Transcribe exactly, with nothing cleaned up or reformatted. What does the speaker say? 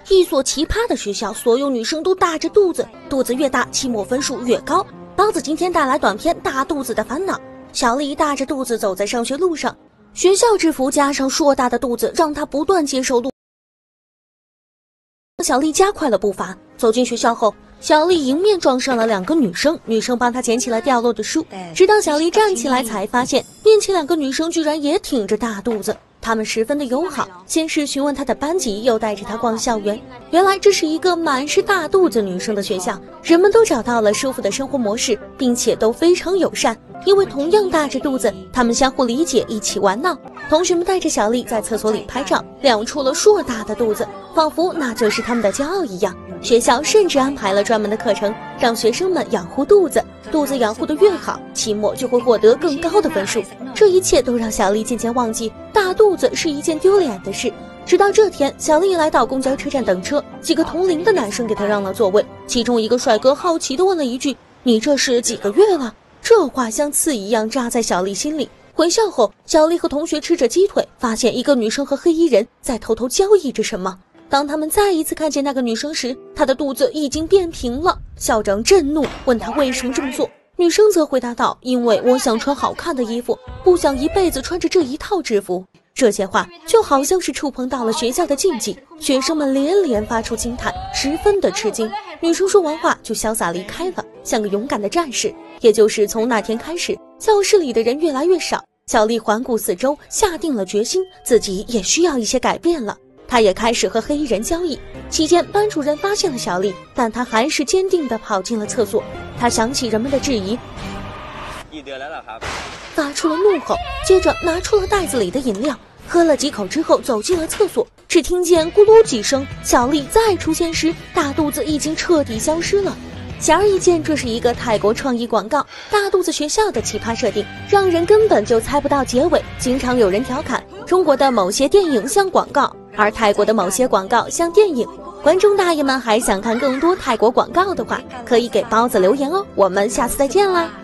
一所奇葩的学校，所有女生都大着肚子，肚子越大，期末分数越高。包子今天带来短片《大肚子的烦恼》。小丽大着肚子走在上学路上，学校制服加上硕大的肚子，让她不断接受路。小丽加快了步伐，走进学校后，小丽迎面撞上了两个女生，女生帮她捡起了掉落的书，直到小丽站起来，才发现面前两个女生居然也挺着大肚子。他们十分的友好，先是询问她的班级，又带着她逛校园。原来这是一个满是大肚子女生的学校，人们都找到了舒服的生活模式，并且都非常友善。因为同样大着肚子，他们相互理解，一起玩闹。同学们带着小丽在厕所里拍照，亮出了硕大的肚子，仿佛那就是他们的骄傲一样。学校甚至安排了专门的课程，让学生们养护肚子，肚子养护得越好，期末就会获得更高的分数。这一切都让小丽渐渐忘记大肚子是一件丢脸的事。直到这天，小丽来到公交车站等车，几个同龄的男生给她让了座位，其中一个帅哥好奇地问了一句：“你这是几个月了？”这话像刺一样扎在小丽心里。回校后，小丽和同学吃着鸡腿，发现一个女生和黑衣人在偷偷交易着什么。当他们再一次看见那个女生时，她的肚子已经变平了。校长震怒，问她为什么这么做。女生则回答道：“因为我想穿好看的衣服，不想一辈子穿着这一套制服。”这些话就好像是触碰到了学校的禁忌，学生们连连发出惊叹，十分的吃惊。女生说完话就潇洒离开了，像个勇敢的战士。也就是从那天开始，教室里的人越来越少，小丽环顾四周，下定了决心，自己也需要一些改变了。她也开始和黑衣人交易。期间，班主任发现了小丽，但她还是坚定地跑进了厕所。她想起人们的质疑，发出了怒吼，接着拿出了袋子里的饮料，喝了几口之后走进了厕所。只听见咕噜几声，小丽再出现时，大肚子已经彻底消失了。显而易见，这是一个泰国创意广告。大肚子学校的奇葩设定，让人根本就猜不到结尾。经常有人调侃，中国的某些电影像广告，而泰国的某些广告像电影。观众大爷们还想看更多泰国广告的话，可以给包子留言哦。我们下次再见啦！